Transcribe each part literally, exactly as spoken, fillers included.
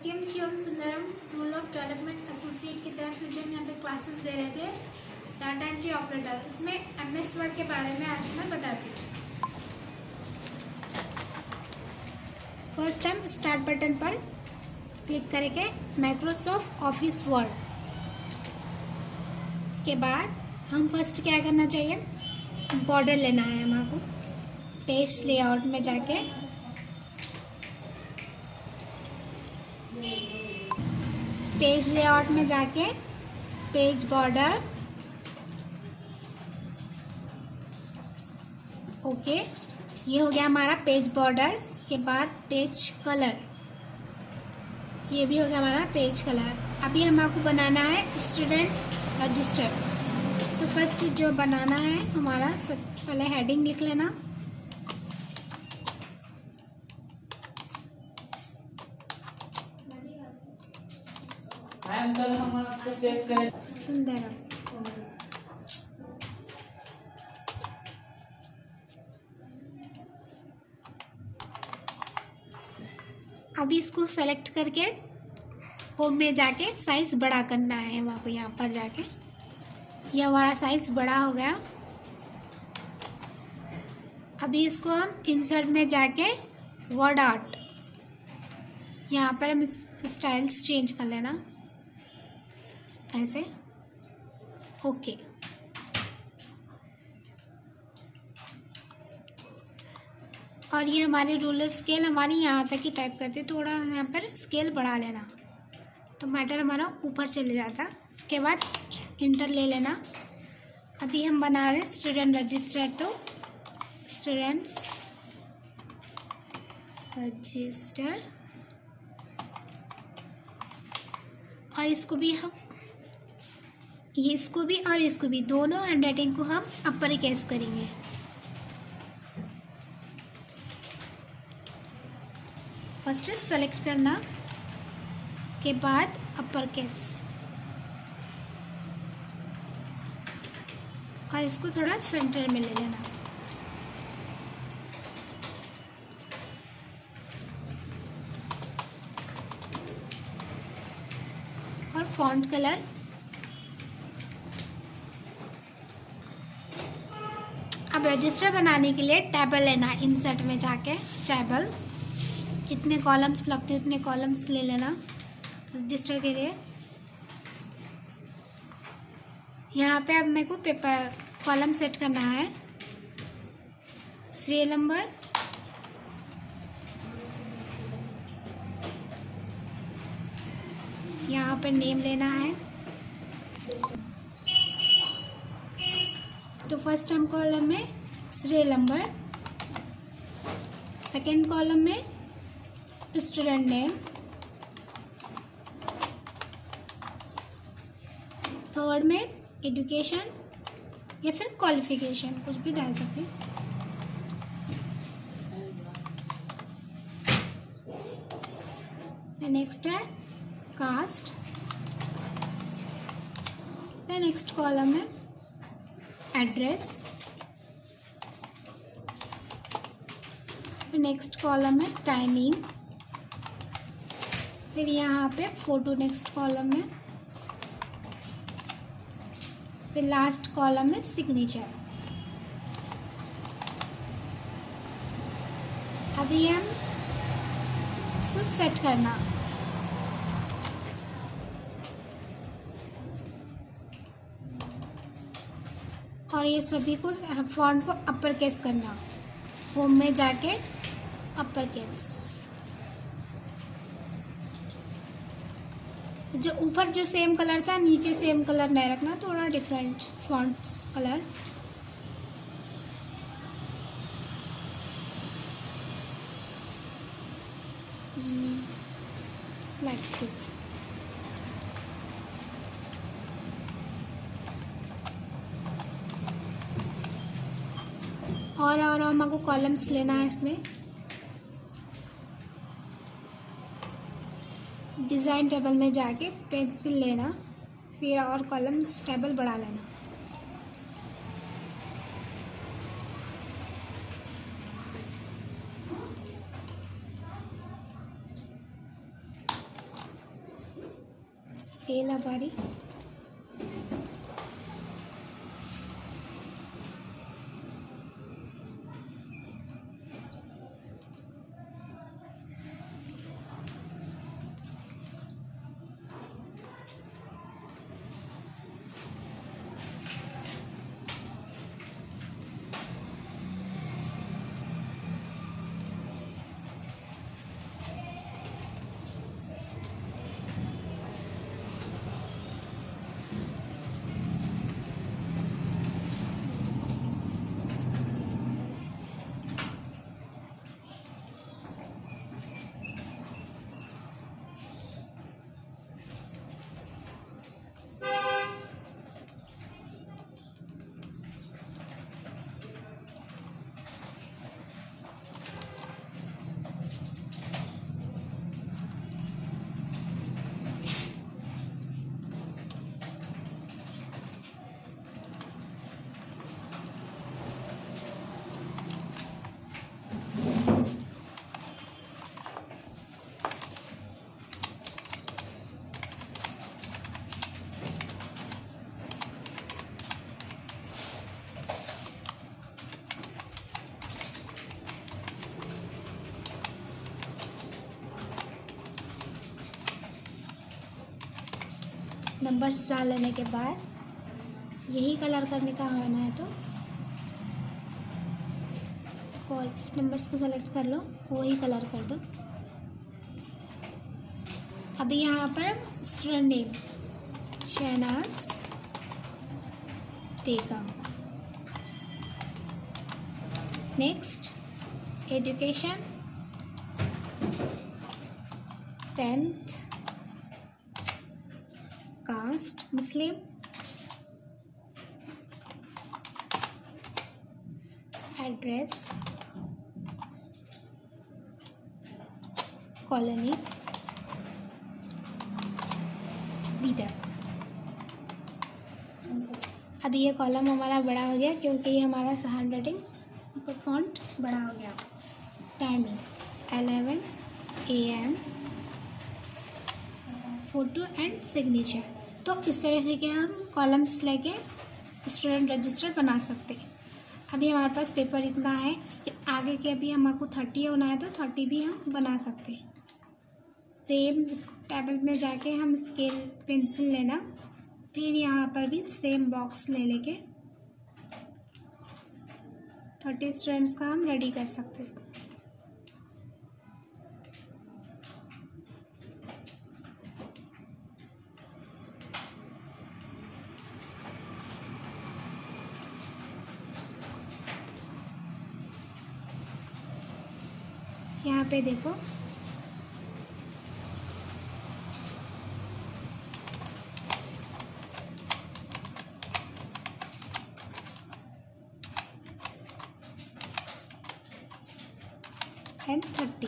Satyam Shivam Sundaram rule of development associate की तरफ से जो हम यहाँ पे क्लासेस दे रहे थे डाटा एंट्री ऑपरेटर, इसमें एमएस वर्ड के बारे में आज मैं बताती हूँ। फर्स्ट हम स्टार्ट बटन पर क्लिक करके माइक्रोसॉफ्ट ऑफिस वर्ड। इसके बाद हम फर्स्ट क्या करना चाहिए, बॉर्डर लेना है हमको। पेज लेआउट में जाके पेज लेआउट में जाके पेज बॉर्डर, ओके, ये हो गया हमारा पेज बॉर्डर। इसके बाद पेज कलर, ये भी हो गया हमारा पेज कलर। अभी हमको बनाना है स्टूडेंट रजिस्टर। तो फर्स्ट जो बनाना है हमारा, सब पहले हेडिंग लिख लेना। कल हम उसको सेव करें। सुंदर। अभी इसको सेलेक्ट करके होम में जाके साइज बड़ा करना है वहाँ को। यहाँ पर जाके ये हमारा साइज बड़ा हो गया। अभी इसको हम इंसर्ट में जाके वर्ड आर्ट, यहाँ पर हम स्टाइल्स चेंज कर लेना ऐसे, ओके। और ये हमारी रूलर स्केल हमारी यहाँ तक ही टाइप करते, थोड़ा यहाँ पर स्केल बढ़ा लेना तो मैटर हमारा ऊपर चले जाता। इसके बाद इंटर ले लेना। अभी हम बना रहे स्टूडेंट रजिस्टर, तो स्टूडेंट्स रजिस्टर, और इसको भी हम ये इसको भी और इसको भी दोनों हैंडराइटिंग को हम अपर केस करेंगे। फर्स्ट सेलेक्ट करना, इसके बाद अपर केस, और इसको थोड़ा सेंटर में ले लेना। और फॉन्ट कलर, अब रजिस्टर बनाने के लिए टेबल लेना, इंसर्ट में जाके टेबल, जितने कॉलम्स लगते हैं उतने कॉलम्स ले लेना रजिस्टर के लिए। यहाँ पे अब मेरे को पेपर कॉलम सेट करना है। सीरियल नंबर, यहाँ पे नेम लेना है। तो फर्स्ट हम कॉलम में सीरियल नंबर, सेकेंड कॉलम में स्टूडेंट नेम, थर्ड में एजुकेशन या फिर क्वालिफिकेशन, कुछ भी डाल सकते हैं। नेक्स्ट है कास्ट। फिर नेक्स्ट कॉलम में एड्रेस, फिर नेक्स्ट कॉलम में टाइमिंग, फिर यहाँ पे फोटो नेक्स्ट कॉलम में, फिर लास्ट कॉलम में सिग्नेचर। अभी हम इसको सेट करना, और ये सभी को फॉन्ट को अपर केस करना। होम में जाके अपर केस, जो ऊपर जो सेम कलर था नीचे सेम कलर नहीं रखना, थोड़ा different fonts colour. Like this. और और हमको कॉलम्स लेना है इसमें। डिज़ाइन टेबल में जाके पेंसिल लेना, फिर और कॉलम्स टेबल बढ़ा लेना। स्केल हमारी नंबर्स डाल लेने के बाद यही कलर करने का होना है तो कॉल नंबर्स को सेलेक्ट कर लो, वही कलर कर दो। अभी यहाँ पर student name Shahnaz Begum. Next education tenth, caste Muslim, address colony Bidar. अभी ये कॉलम हमारा बड़ा हो गया क्योंकि ये हमारा हैंड राइटिंग पर फॉन्ट बड़ा हो गया। Timing eleven A M, photo and signature. तो इस तरह से क्या हम कॉलम्स लेके स्टूडेंट रजिस्टर बना सकते हैं। अभी हमारे पास पेपर इतना है, इसके आगे के अभी हमको थर्टी होना है तो थर्टी भी हम बना सकते हैं। सेम टेबल में जाके हम स्केल पेंसिल लेना, फिर यहाँ पर भी सेम बॉक्स ले लेके थर्टी स्टूडेंट्स का हम रेडी कर सकते हैं। यहाँ पे देखो एंड थर्टी।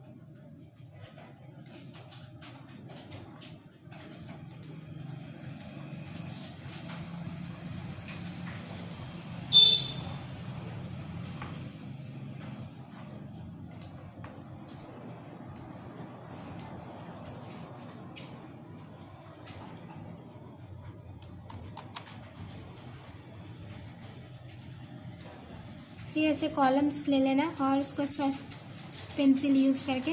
फिर ऐसे कॉलम्स ले लेना और उसको सस पेंसिल यूज़ करके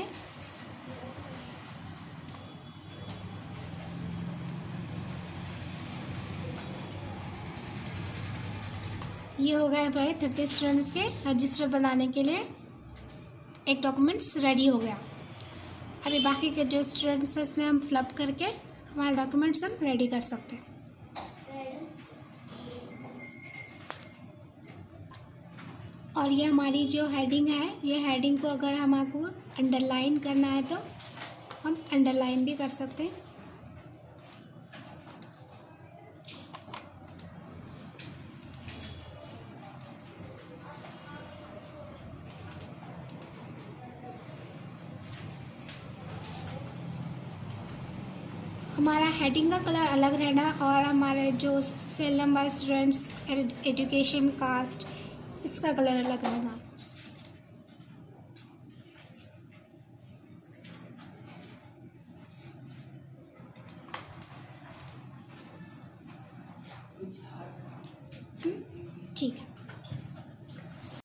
ये हो गया हमारे थर्टी स्टूडेंट्स के रजिस्टर बनाने के लिए एक डॉक्यूमेंट्स रेडी हो गया। अभी बाकी के जो स्टूडेंट्स हैं इसमें हम फिलअप करके हमारे डॉक्यूमेंट्स हम रेडी कर सकते हैं। और ये हमारी जो हेडिंग है, ये हेडिंग को अगर हमको अंडरलाइन करना है तो हम अंडरलाइन भी कर सकते हैं। हमारा हेडिंग का कलर अलग रहना और हमारे जो cell number, students, education, caste, इसका कलर अलग रहना। ठीक है।